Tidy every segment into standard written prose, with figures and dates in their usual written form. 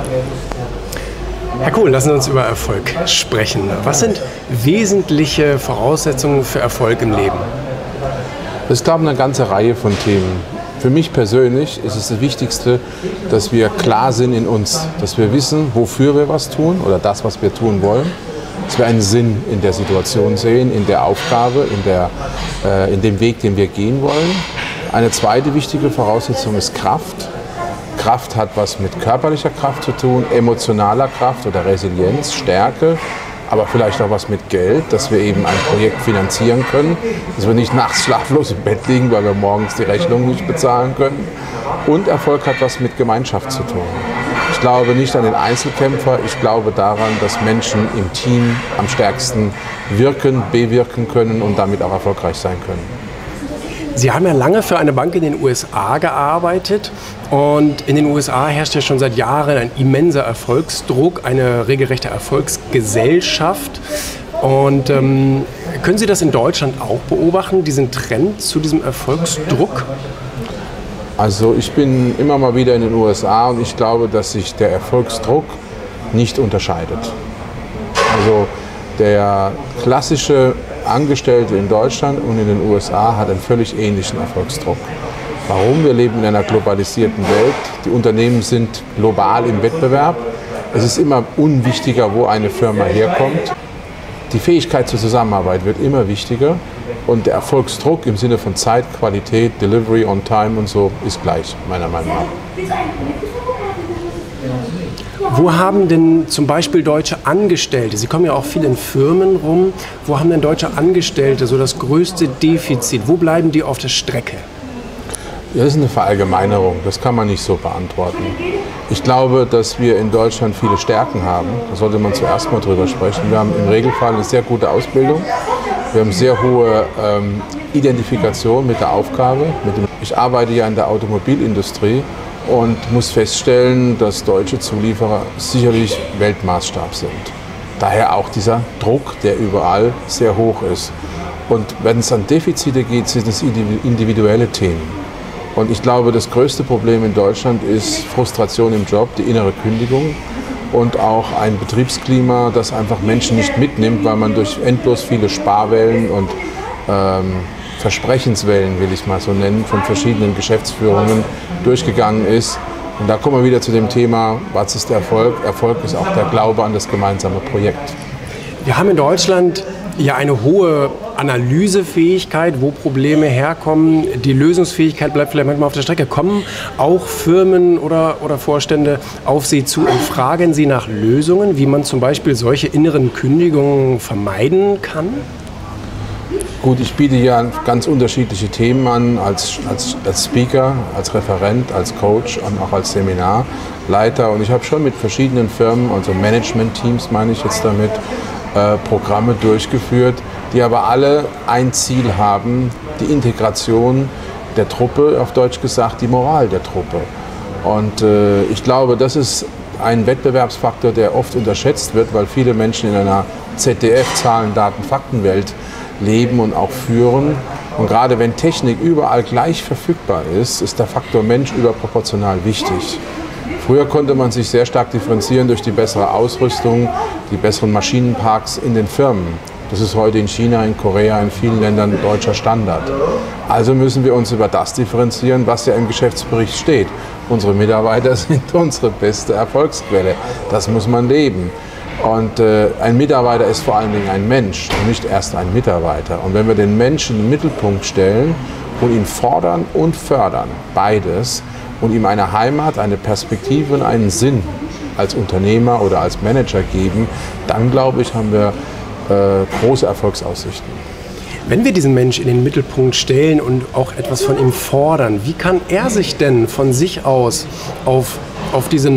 Herr Kohl, lassen Sie uns über Erfolg sprechen. Was sind wesentliche Voraussetzungen für Erfolg im Leben? Es gab eine ganze Reihe von Themen. Für mich persönlich ist es das Wichtigste, dass wir klar sind in uns, dass wir wissen, wofür wir was tun oder das, was wir tun wollen, dass wir einen Sinn in der Situation sehen, in der Aufgabe, in dem Weg, den wir gehen wollen. Eine zweite wichtige Voraussetzung ist Kraft. Kraft hat was mit körperlicher Kraft zu tun, emotionaler Kraft oder Resilienz, Stärke, aber vielleicht auch was mit Geld, dass wir eben ein Projekt finanzieren können, dass wir nicht nachts schlaflos im Bett liegen, weil wir morgens die Rechnung nicht bezahlen können. Und Erfolg hat was mit Gemeinschaft zu tun. Ich glaube nicht an den Einzelkämpfer, ich glaube daran, dass Menschen im Team am stärksten wirken, bewirken können und damit auch erfolgreich sein können. Sie haben ja lange für eine Bank in den USA gearbeitet und in den USA herrscht ja schon seit Jahren ein immenser Erfolgsdruck, eine regelrechte Erfolgsgesellschaft. Und können Sie das in Deutschland auch beobachten, diesen Trend zu diesem Erfolgsdruck? Also ich bin immer mal wieder in den USA und ich glaube, dass sich der Erfolgsdruck nicht unterscheidet. Also der klassische Angestellte in Deutschland und in den USA hat einen völlig ähnlichen Erfolgsdruck. Warum? Wir leben in einer globalisierten Welt. Die Unternehmen sind global im Wettbewerb. Es ist immer unwichtiger, wo eine Firma herkommt. Die Fähigkeit zur Zusammenarbeit wird immer wichtiger und der Erfolgsdruck im Sinne von Zeit, Qualität, Delivery on Time und so ist gleich, meiner Meinung nach. Wo haben denn zum Beispiel deutsche Angestellte, Sie kommen ja auch viel in Firmen rum, wo haben denn deutsche Angestellte so das größte Defizit? Wo bleiben die auf der Strecke? Ja, das ist eine Verallgemeinerung, das kann man nicht so beantworten. Ich glaube, dass wir in Deutschland viele Stärken haben, da sollte man zuerst mal drüber sprechen. Wir haben im Regelfall eine sehr gute Ausbildung, wir haben sehr hohe Identifikation mit der Aufgabe. Ich arbeite ja in der Automobilindustrie und muss feststellen, dass deutsche Zulieferer sicherlich Weltmaßstab sind. Daher auch dieser Druck, der überall sehr hoch ist. Und wenn es an Defizite geht, sind es individuelle Themen. Und ich glaube, das größte Problem in Deutschland ist Frustration im Job, die innere Kündigung und auch ein Betriebsklima, das einfach Menschen nicht mitnimmt, weil man durch endlos viele Sparwellen und Versprechenswellen, will ich mal so nennen, von verschiedenen Geschäftsführungen durchgegangen ist. Und da kommen wir wieder zu dem Thema, was ist der Erfolg? Erfolg ist auch der Glaube an das gemeinsame Projekt. Wir haben in Deutschland ja eine hohe Analysefähigkeit, wo Probleme herkommen. Die Lösungsfähigkeit bleibt vielleicht manchmal auf der Strecke. Kommen auch Firmen oder Vorstände auf Sie zu und fragen Sie nach Lösungen, wie man zum Beispiel solche inneren Kündigungen vermeiden kann? Gut, ich biete ja ganz unterschiedliche Themen an, als Speaker, als Referent, als Coach und auch als Seminarleiter. Und ich habe schon mit verschiedenen Firmen, also Management-Teams meine ich jetzt damit, Programme durchgeführt, die aber alle ein Ziel haben, die Integration der Truppe, auf Deutsch gesagt, die Moral der Truppe. Und ich glaube, das ist ein Wettbewerbsfaktor, der oft unterschätzt wird, weil viele Menschen in einer ZDF-Zahlen, Daten, Faktenwelt leben und auch führen. Und gerade wenn Technik überall gleich verfügbar ist, ist der Faktor Mensch überproportional wichtig. Früher konnte man sich sehr stark differenzieren durch die bessere Ausrüstung, die besseren Maschinenparks in den Firmen. Das ist heute in China, in Korea, in vielen Ländern deutscher Standard. Also müssen wir uns über das differenzieren, was ja im Geschäftsbericht steht. Unsere Mitarbeiter sind unsere beste Erfolgsquelle. Das muss man leben. Und ein Mitarbeiter ist vor allen Dingen ein Mensch und nicht erst ein Mitarbeiter. Und wenn wir den Menschen in den Mittelpunkt stellen und ihn fordern und fördern, beides, und ihm eine Heimat, eine Perspektive und einen Sinn als Unternehmer oder als Manager geben, dann glaube ich, haben wir große Erfolgsaussichten. Wenn wir diesen Mensch in den Mittelpunkt stellen und auch etwas von ihm fordern, wie kann er sich denn von sich aus auf diese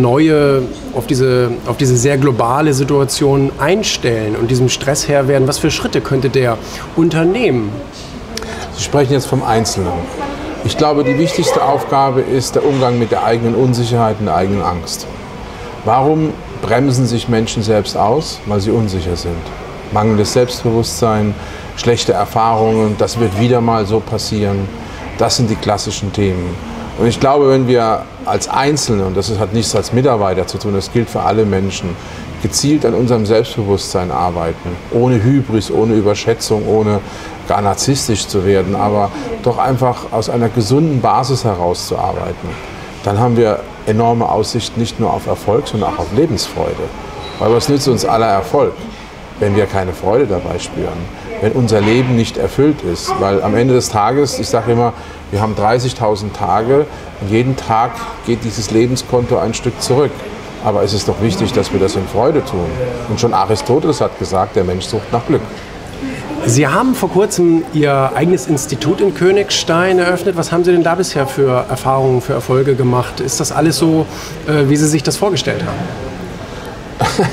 sehr globale Situation einstellen und diesem Stress Herr werden? Was für Schritte könnte der unternehmen? Sie sprechen jetzt vom Einzelnen. Ich glaube, die wichtigste Aufgabe ist der Umgang mit der eigenen Unsicherheit und der eigenen Angst. Warum bremsen sich Menschen selbst aus? Weil sie unsicher sind. Mangelndes Selbstbewusstsein, schlechte Erfahrungen, das wird wieder mal so passieren. Das sind die klassischen Themen. Und ich glaube, wenn wir als Einzelne, und das hat nichts als Mitarbeiter zu tun, das gilt für alle Menschen, gezielt an unserem Selbstbewusstsein arbeiten, ohne Hybris, ohne Überschätzung, ohne gar narzisstisch zu werden, aber doch einfach aus einer gesunden Basis herauszuarbeiten, dann haben wir enorme Aussichten nicht nur auf Erfolg, sondern auch auf Lebensfreude. Weil was nützt uns aller Erfolg, wenn wir keine Freude dabei spüren, wenn unser Leben nicht erfüllt ist? Weil am Ende des Tages, ich sage immer, wir haben 30.000 Tage und jeden Tag geht dieses Lebenskonto ein Stück zurück. Aber es ist doch wichtig, dass wir das in Freude tun. Und schon Aristoteles hat gesagt, der Mensch sucht nach Glück. Sie haben vor kurzem Ihr eigenes Institut in Königstein eröffnet. Was haben Sie denn da bisher für Erfahrungen, für Erfolge gemacht? Ist das alles so, wie Sie sich das vorgestellt haben?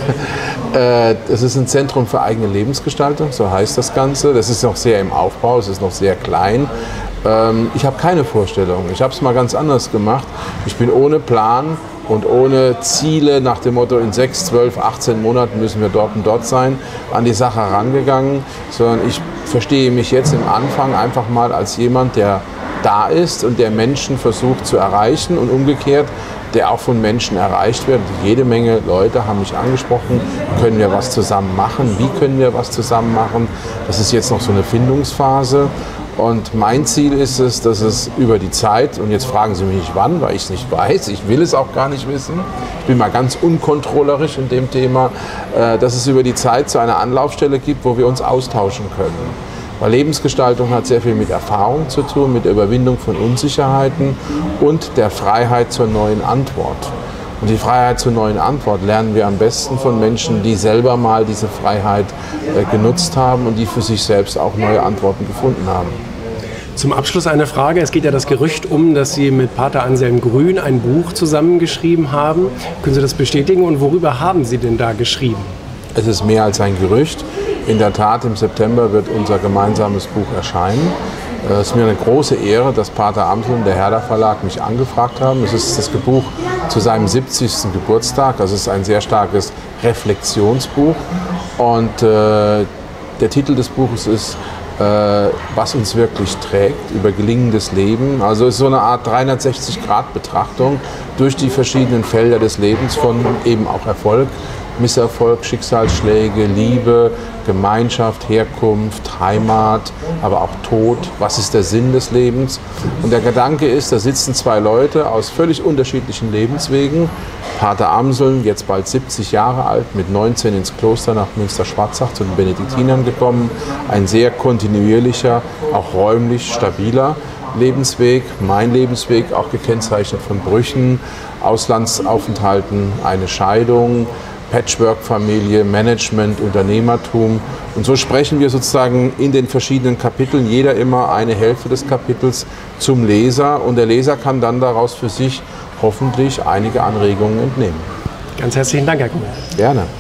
Es ist ein Zentrum für eigene Lebensgestaltung, so heißt das Ganze. Das ist noch sehr im Aufbau, es ist noch sehr klein. Ich habe keine Vorstellung. Ich habe es mal ganz anders gemacht. Ich bin ohne Plan und ohne Ziele nach dem Motto, in 6, 12, 18 Monaten müssen wir dort und dort sein, an die Sache herangegangen, sondern ich verstehe mich jetzt im Anfang einfach mal als jemand, der da ist und der Menschen versucht zu erreichen und umgekehrt, der auch von Menschen erreicht wird. Jede Menge Leute haben mich angesprochen, können wir was zusammen machen, wie können wir was zusammen machen. Das ist jetzt noch so eine Findungsphase. Und mein Ziel ist es, dass es über die Zeit, und jetzt fragen Sie mich nicht wann, weil ich es nicht weiß, ich will es auch gar nicht wissen, ich bin mal ganz unkontrollerisch in dem Thema, dass es über die Zeit zu einer Anlaufstelle gibt, wo wir uns austauschen können. Weil Lebensgestaltung hat sehr viel mit Erfahrung zu tun, mit der Überwindung von Unsicherheiten und der Freiheit zur neuen Antwort. Und die Freiheit zur neuen Antwort lernen wir am besten von Menschen, die selber mal diese Freiheit genutzt haben und die für sich selbst auch neue Antworten gefunden haben. Zum Abschluss eine Frage. Es geht ja das Gerücht um, dass Sie mit Pater Anselm Grün ein Buch zusammengeschrieben haben. Können Sie das bestätigen und worüber haben Sie denn da geschrieben? Es ist mehr als ein Gerücht. In der Tat, im September wird unser gemeinsames Buch erscheinen. Es ist mir eine große Ehre, dass Pater Anselm, der Herder Verlag, mich angefragt haben. Es ist das Buch zu seinem 70. Geburtstag. Das ist ein sehr starkes Reflexionsbuch. Und der Titel des Buches ist Was uns wirklich trägt, über gelingendes Leben. Also es ist so eine Art 360-Grad-Betrachtung durch die verschiedenen Felder des Lebens von eben auch Erfolg, Misserfolg, Schicksalsschläge, Liebe, Gemeinschaft, Herkunft, Heimat, aber auch Tod. Was ist der Sinn des Lebens? Und der Gedanke ist, da sitzen zwei Leute aus völlig unterschiedlichen Lebenswegen. Pater Anselm, jetzt bald 70 Jahre alt, mit 19 ins Kloster nach Münster-Schwarzach zu den Benediktinern gekommen. Ein sehr kontinuierlicher, auch räumlich stabiler Lebensweg, mein Lebensweg, auch gekennzeichnet von Brüchen, Auslandsaufenthalten, eine Scheidung, Patchwork-Familie, Management, Unternehmertum. Und so sprechen wir sozusagen in den verschiedenen Kapiteln, jeder immer eine Hälfte des Kapitels zum Leser. Und der Leser kann dann daraus für sich hoffentlich einige Anregungen entnehmen. Ganz herzlichen Dank, Herr Kuhl. Gerne.